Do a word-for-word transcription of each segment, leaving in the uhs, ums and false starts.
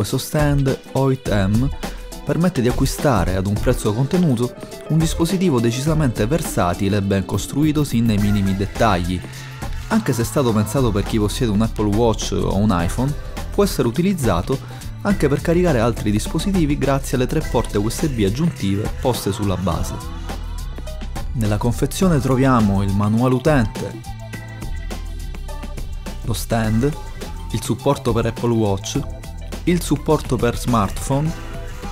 questo stand O I T M permette di acquistare ad un prezzo contenuto un dispositivo decisamente versatile e ben costruito sin nei minimi dettagli. Anche se è stato pensato per chi possiede un Apple Watch o un iPhone, può essere utilizzato anche per caricare altri dispositivi grazie alle tre porte U S B aggiuntive poste sulla base. Nella confezione troviamo il manuale utente, lo stand, il supporto per Apple Watch, il supporto per smartphone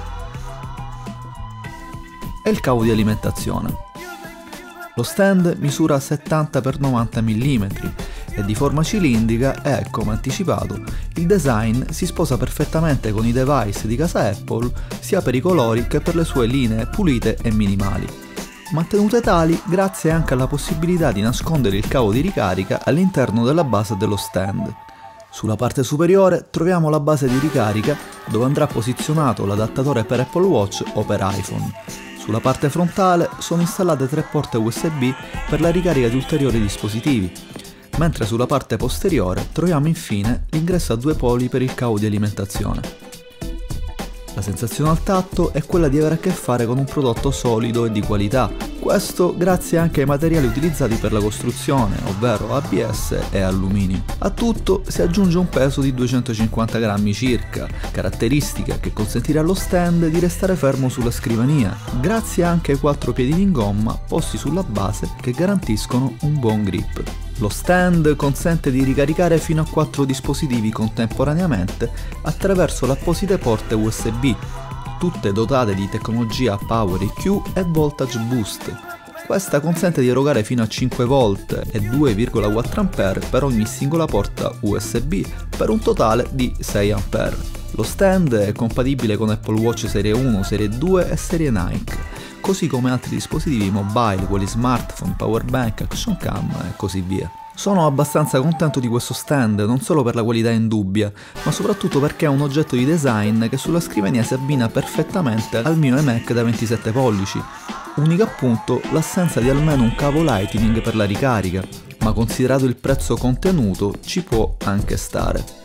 e il cavo di alimentazione. Lo stand misura settanta per novanta millimetri e di forma cilindrica e, come anticipato, il design si sposa perfettamente con i device di casa Apple sia per i colori che per le sue linee pulite e minimali, mantenute tali grazie anche alla possibilità di nascondere il cavo di ricarica all'interno della base dello stand. Sulla parte superiore troviamo la base di ricarica dove andrà posizionato l'adattatore per Apple Watch o per iPhone. Sulla parte frontale sono installate tre porte U S B per la ricarica di ulteriori dispositivi, mentre sulla parte posteriore troviamo infine l'ingresso a due poli per il cavo di alimentazione. La sensazione al tatto è quella di avere a che fare con un prodotto solido e di qualità, questo grazie anche ai materiali utilizzati per la costruzione, ovvero A B S e alluminio. A tutto si aggiunge un peso di duecentocinquanta grammi circa, caratteristica che consentirà allo stand di restare fermo sulla scrivania, grazie anche ai quattro piedini in gomma posti sulla base che garantiscono un buon grip. Lo stand consente di ricaricare fino a quattro dispositivi contemporaneamente attraverso le apposite porte U S B, tutte dotate di tecnologia Power E Q e Voltage Boost. Questa consente di erogare fino a cinque volt e due virgola quattro ampere per ogni singola porta U S B per un totale di sei ampere. Lo stand è compatibile con Apple Watch Serie uno, Serie due e Serie Nike, così come altri dispositivi mobile quali smartphone, powerbank, action cam e così via. Sono abbastanza contento di questo stand, non solo per la qualità indubbia, ma soprattutto perché è un oggetto di design che sulla scrivania si abbina perfettamente al mio iMac da ventisette pollici. Unica appunto l'assenza di almeno un cavo Lightning per la ricarica, ma considerato il prezzo contenuto ci può anche stare.